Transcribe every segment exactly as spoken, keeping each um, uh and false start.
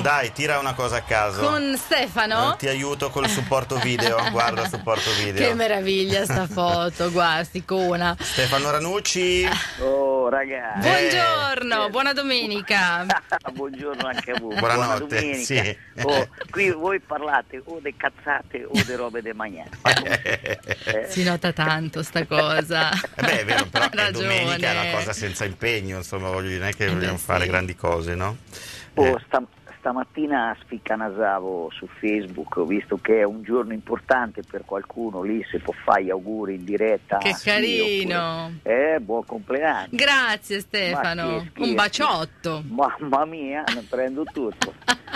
Dai, tira una cosa a caso. Con Stefano? Eh, ti aiuto col supporto video. Guarda, supporto video. Che meraviglia sta foto, guarda, icona. Stefano Ranucci. Oh ragazzi. Buongiorno, eh. buona domenica. Buongiorno anche a voi. Buonanotte. Buona domenica. Sì. Oh, qui voi parlate o de cazzate o de robe de magnate. Eh. Si nota tanto sta cosa. Eh beh, è vero, però è domenica è una cosa senza impegno, insomma, voglio dire, non è che eh vogliamo beh, fare sì. grandi cose, no? Oh, eh. sta, stamattina spiccanasavo su Facebook, ho visto che è un giorno importante per qualcuno lì, se può fare gli auguri in diretta. Che sì, carino. Oppure, eh, buon compleanno. Grazie Stefano, un baciotto. Mamma mia, ne prendo tutto.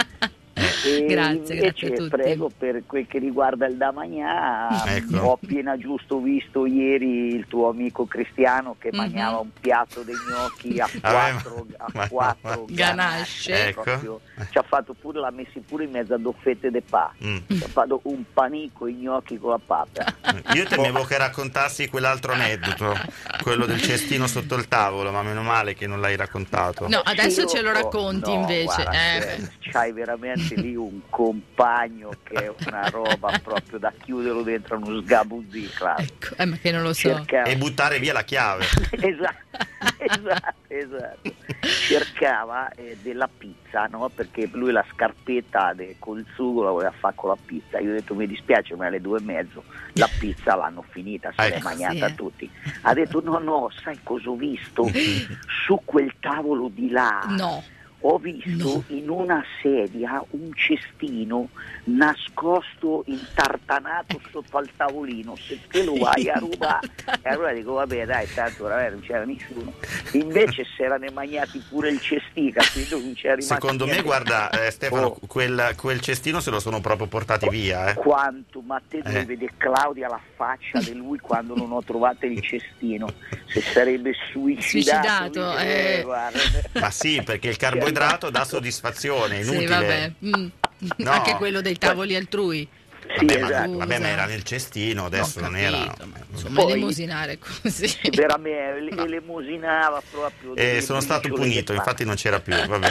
E grazie, invece grazie a tutti. Prego, per quel che riguarda il Damagnà, ecco. ho appena giusto visto ieri il tuo amico Cristiano che mm-hmm. mangiava un piatto dei gnocchi a quattro, ah, a quattro ganasce, ecco. Proprio, ci ha fatto pure, l'ha messi pure in mezzo a doffette de pa, mm. ci ha fatto un panico, i gnocchi con la papera. Io temevo che raccontassi quell'altro aneddoto, quello del cestino sotto il tavolo, ma meno male che non l'hai raccontato. No, adesso Io, ce lo racconti no, invece. Guarda, eh. c'hai veramente lì un compagno che è una roba proprio da chiuderlo dentro uno sgabuzzì, Claudio. Ecco, eh, ma che non lo so. Cercava... E buttare via la chiave. esatto, esatto, esatto. Cercava eh, della pizza, no? Perché lui la scarpetta de, col sugo la voleva fare con la pizza. Io ho detto mi dispiace, ma alle due e mezzo la pizza l'hanno finita, se l'è ecco, mangiata sì, eh. tutti. Ha detto no, no, sai cosa ho visto? Su quel tavolo di là. No. Ho visto no. in una sedia un cestino nascosto, intartanato sotto al tavolino. Se te lo vai a rubare, e allora dico vabbè dai, tanto non c'era nessuno. Invece si erano mangiati pure il cestica, quindi non c'era rimasto secondo niente. me guarda eh, Stefano, oh. quel, quel cestino se lo sono proprio portati via eh. Quanto, ma te devi eh. vedere Claudia la faccia di lui quando non ho trovato il cestino, se sarebbe suicidato, suicidato lì, eh. Eh, guarda. Ma sì, perché il carboidrato dà soddisfazione, è inutile. Sì, vabbè. Mm. No. Anche quello dei tavoli altrui. Sì, vabbè, esatto. ma, vabbè, ma era nel cestino, adesso non, capito, era. ma, insomma, Poi, elemosinare così. Veramente, no. Elemosinava proprio. Eh, sono stato punito, infatti non c'era più, vabbè.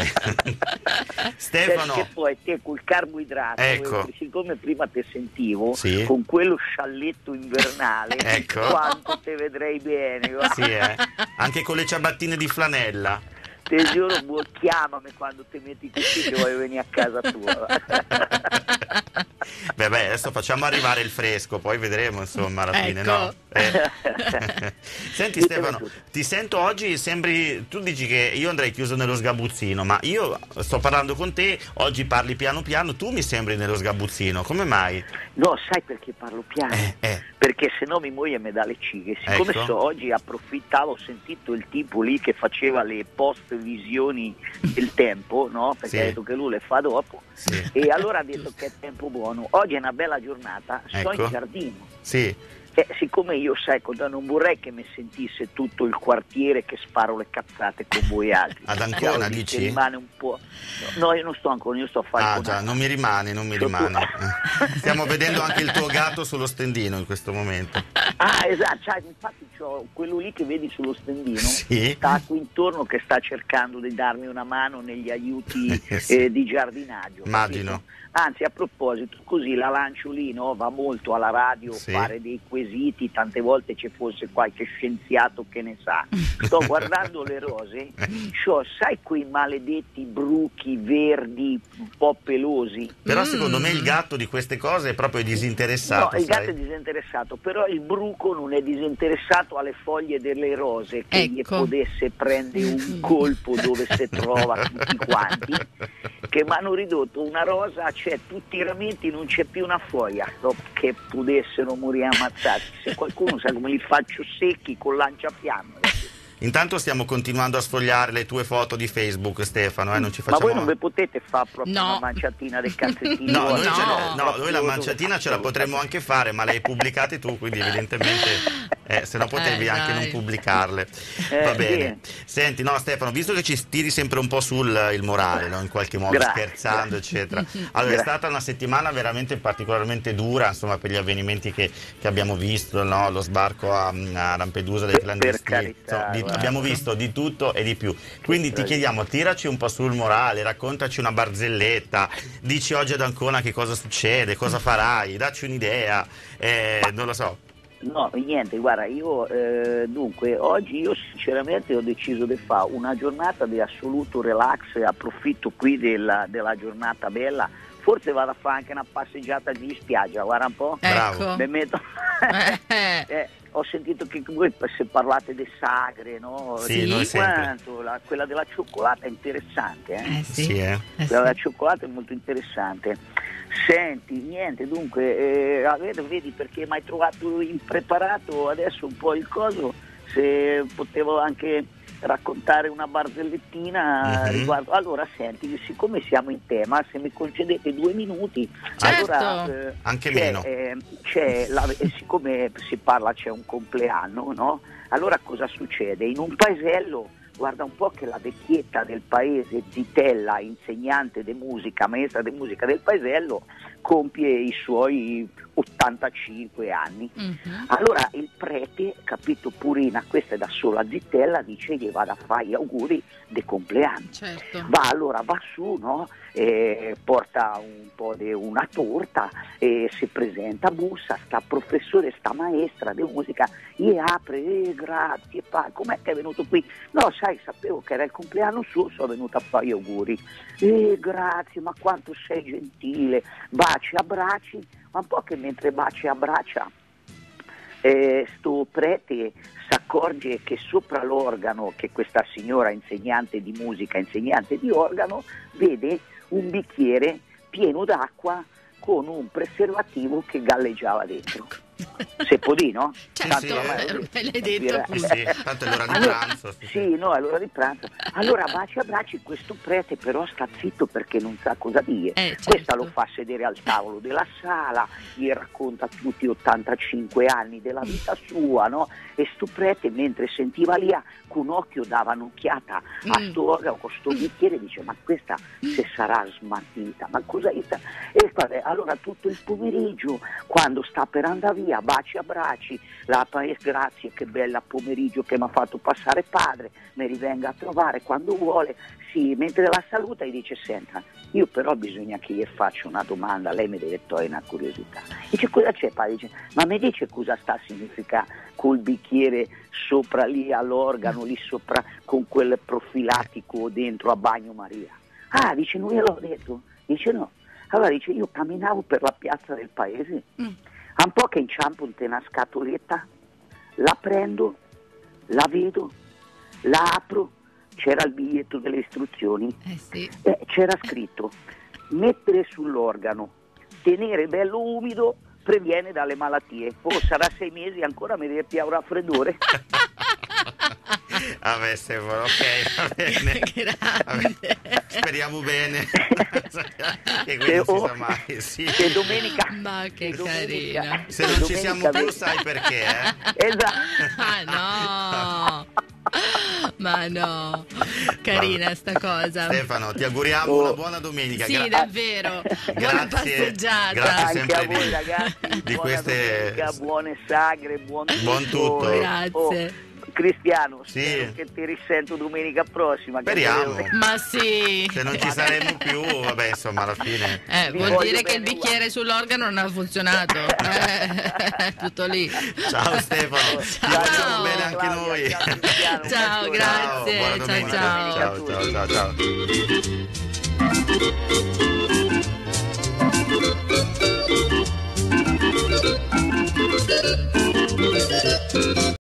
Stefano. Perché poi te col carboidrato, ecco. siccome prima te sentivo, sì. con quello scialletto invernale, ecco. quanto te vedrei bene. Sì, eh. Anche con le ciabattine di flanella. Te giuro, buon, chiamami quando ti metti così che voglio venire a casa tua. Beh, beh, adesso facciamo arrivare il fresco, poi vedremo insomma alla fine, ecco. no? Eh. Senti Stefano, ti sento oggi, sembri, tu dici che io andrei chiuso nello sgabuzzino, ma io sto parlando con te, oggi parli piano piano, tu mi sembri nello sgabuzzino, come mai? No, sai perché parlo piano? Eh, eh. Perché se no mia moglie mi dà le cighe. Siccome ecco. so, oggi approfittavo, ho sentito il tipo lì che faceva le post visioni del tempo, no? Perché sì. ha detto che lui le fa dopo. Sì. E allora ha detto che è tempo buono. Oggi è una bella giornata, sto ecco. in giardino. Sì. E siccome io, sai, non vorrei che mi sentisse tutto il quartiere che sparo le cazzate con voi altri. Ad Ancona cioè, dici? Rimane un po'. No, io non sto ancora, io sto a fare. Ah già, non mi rimane, non mi rimane. Stiamo vedendo anche il tuo gatto sullo stendino in questo momento. Ah, esatto, cioè, infatti c'ho quello lì che vedi sullo stendino, sì. sta qui intorno che sta cercando di darmi una mano negli aiuti eh, di giardinaggio. Immagino. Capito? Anzi, a proposito, così la lancio lì, no? Va molto alla radio sì. fare dei quesiti, tante volte ci fosse qualche scienziato che ne sa. Sto guardando le rose, c'ho, sai quei maledetti bruchi verdi un po' pelosi? Però mm. secondo me il gatto di queste cose è proprio disinteressato. No, il gatto sai? è disinteressato, però il bruco non è disinteressato alle foglie delle rose che ecco. gli potesse prendere un colpo dove si trova tutti quanti, che mi hanno ridotto una rosa, c'è tutti i ramenti, non c'è più una foglia, no, che potessero morire ammazzati. Se qualcuno sa come li faccio secchi con lanciafiamme. Intanto stiamo continuando a sfogliare le tue foto di Facebook, Stefano, eh? Non ci facciamo... Ma voi non vi potete fare proprio no. una manciatina del cazzettino? No, noi, no. ce no, noi la manciatina ce la potremmo anche fare, ma le hai pubblicate tu, quindi evidentemente... eh, se no potevi Eh, anche dai. non pubblicarle. Eh, Va bene. sì. Senti, no Stefano, visto che ci tiri sempre un po' sul il morale, no? In qualche modo, Grazie, scherzando, grazie. eccetera. Allora, è Grazie. stata una settimana veramente particolarmente dura, insomma, per gli avvenimenti che, che abbiamo visto, no? Lo sbarco a, a Lampedusa dei Per- clandestini. per carità, Insomma, di- guarda. abbiamo visto di tutto e di più. Quindi ti Bravissimo. chiediamo, tiraci un po' sul morale, raccontaci una barzelletta, dici oggi ad Ancona che cosa succede, cosa farai, dacci un'idea, eh, non lo so. No, niente, guarda, io eh, dunque oggi io sinceramente ho deciso di fare una giornata di assoluto relax, approfitto qui della, della giornata bella, forse vado a fare anche una passeggiata giù in spiaggia, guarda un po'. Bravo. Ecco. Mi metto... Eh, Eh, ho sentito che voi se parlate di sagre, no? Sì, Di noi sempre. quanto, la- quella della cioccolata è interessante, eh? eh sì. Sì, eh. Eh, Quella sì. della cioccolata è molto interessante. Senti, niente, dunque, eh, a ver, vedi perché mi hai trovato impreparato adesso un po' il coso, se potevo anche raccontare una barzellettina Mhm. riguardo. Allora, senti, siccome siamo in tema, se mi concedete due minuti, Certo. allora eh, Anche c'è, meno. eh, c'è la- e siccome si parla c'è un compleanno, no? Allora cosa succede? In un paesello, guarda un po' che la vecchietta del paese, Zitella, insegnante di musica, maestra di musica del paesello, compie i suoi ottantacinque anni. Mhm. Allora il prete, capito, Purina, questa è da sola Zitella, dice gli vada a fare gli auguri di compleanno. Certo. Va allora, va su, no? E porta un po' di una torta e si presenta, bussa, sta professore, sta maestra di musica, gli apre, eh, grazie, pa, com'è che è venuto qui? No, sai, sapevo che era il compleanno suo, sono venuta a fare gli auguri. Eh, grazie, ma quanto sei gentile, baci, abbracci, ma un po' che mentre baci e abbraccia, eh, sto prete si accorge che sopra l'organo, che questa signora insegnante di musica, insegnante di organo, vede un bicchiere pieno d'acqua con un preservativo che galleggiava dentro. Se può dire, no? Certo, sì, ormai eh, l'ho me detto. l'hai detto Direi. appunto. Sì, sì, tanto è l'ora di Allora, pranzo. sì, sì, no, è l'ora di pranzo. Allora baci abbracci, questo prete però sta zitto perché non sa cosa dire. Eh, certo. Questa lo fa sedere al tavolo della sala, gli racconta tutti i ottantacinque anni della vita sua, no? E sto prete mentre sentiva lì con un occhio dava un'occhiata a Mm. sto organo con sto bicchiere, dice ma questa se sarà smarrita, ma cosa gli sta? E guarda, allora tutto il pomeriggio quando sta per andare via, baci abbracci, la paese grazie, che bella pomeriggio che mi ha fatto passare padre, mi rivenga a trovare quando vuole, sì, mentre la saluta gli dice senta, io però bisogna che gli faccia una domanda, lei mi deve togliere una curiosità. Dice cosa c'è padre? Dice ma mi dice cosa sta a significare col bicchiere sopra lì all'organo, lì sopra con quel profilatico dentro a bagno Maria? Ah, dice non gliel'ho detto, dice no. Allora dice io camminavo per la piazza del paese, Mm. a un po' che inciampo in una scatoletta, la prendo, la vedo, la apro, c'era il biglietto delle istruzioni, Eh sì. eh, c'era scritto mettere sull'organo, tenere bello umido, previene dalle malattie. Oh, sarà sei mesi ancora mi deve piare un raffreddore. Vabbè, Stefano, ok, va bene. Grande. Vabbè, speriamo bene. E qui Che- non si oh, sa mai. Sì. che domenica. Ma che che domenica- carina. Se non ci siamo domenica- più, sai perché, eh? Esatto. Ah no. Ma no. Carina sta cosa. Stefano, ti auguriamo Oh. una buona domenica. Sì, Gra- davvero. Buona Grazie. passeggiata. Grazie. Anche sempre a voi di- ragazzi, di buona queste- domenica, buone sagre, buon tutto. Buon tutto. Grazie. Oh, Cristiano, Sì. spero che ti risento domenica prossima. che Speriamo. devo- Ma sì. Se non ci saremo più, vabbè, insomma, alla fine. Eh, Vi vuol voglio dire che il bene bicchiere sull'organo non ha funzionato. Eh, tutto lì. Ciao Stefano, ti Ciao. vogliamo bene anche Claudia, noi. ciao, Cristiano, Ciao, buon grazie. buona Ciao, domenica. ciao. Ciao, ciao, ciao, ciao.